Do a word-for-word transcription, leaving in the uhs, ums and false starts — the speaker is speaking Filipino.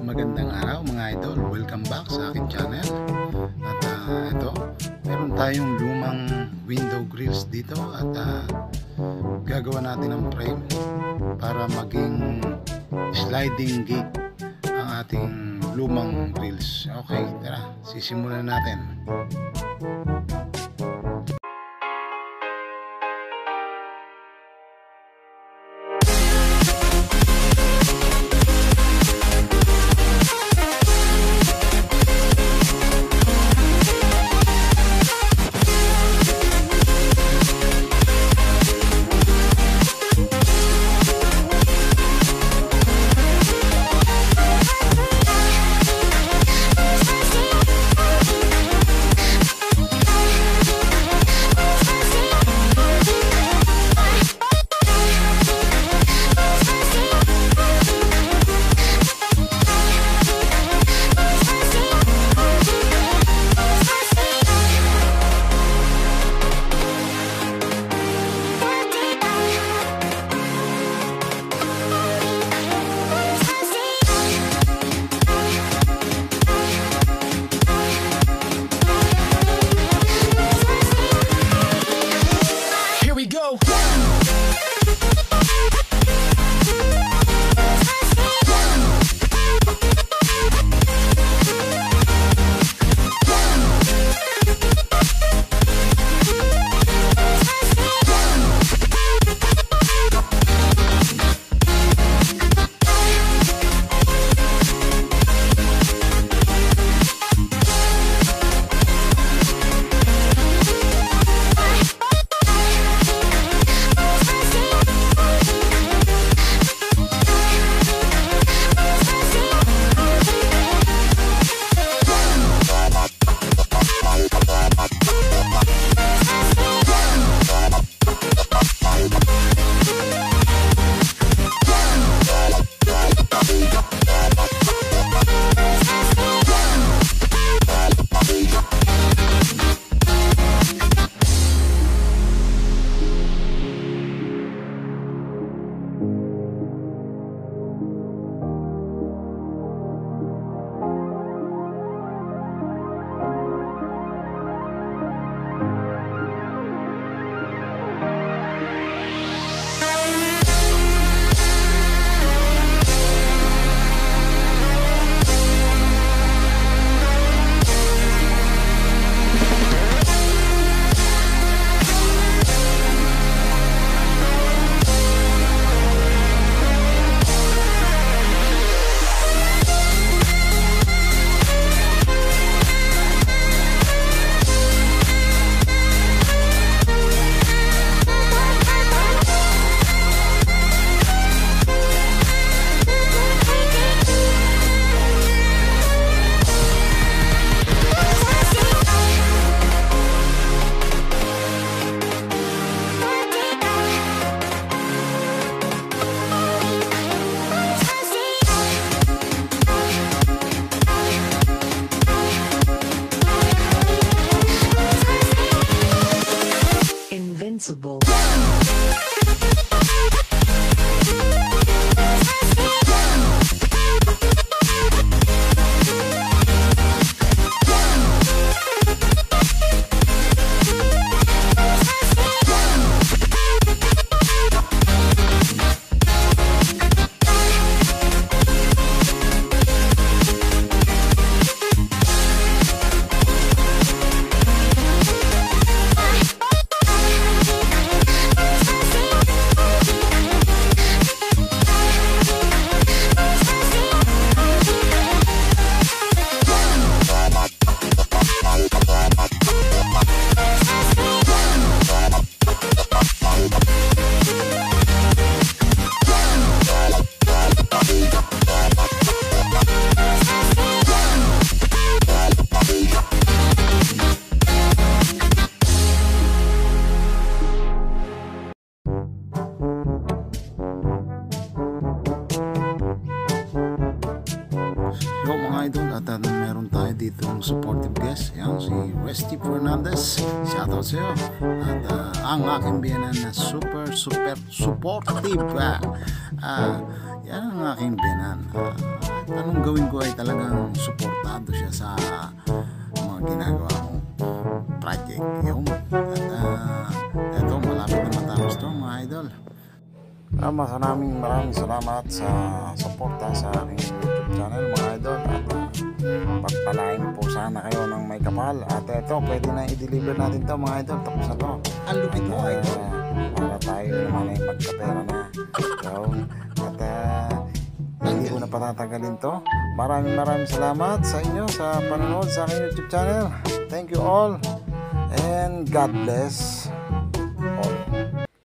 Magandang araw mga idol, welcome back sa aking channel. At uh, ito, meron tayong lumang window grills dito. At uh, gagawa natin ng frame para maging sliding gate ang ating lumang grills. Okay, tara, sisimulan natin. Invincible. Yo mga idol, at uh, meron tayo dito ng supportive guest. Yan, si Resty Fernandez. Shoutout sa iyo. At uh, ang aking biyanan na super super supportive. Uh, uh, Yan ang aking biyanan. Uh, anong gawin ko ay talagang suportado siya sa mga ginagawa kong project. Yun. At uh, eto, malapit na matapos to mga idol. Uh, maraming maraming salamat sa suporta sa aking YouTube channel mga idol. At uh, pagpalain po sana kayo ng may kapal. At eto, pwede na i-deliver natin to mga idol. Tapos na to. Ang lupit mo, uh, idol. Para tayo naman ay magkapera na. Yun. At uh, hindi ko na patatagalin to. Maraming maraming salamat sa inyo sa panonood sa aking YouTube channel. Thank you all and God bless.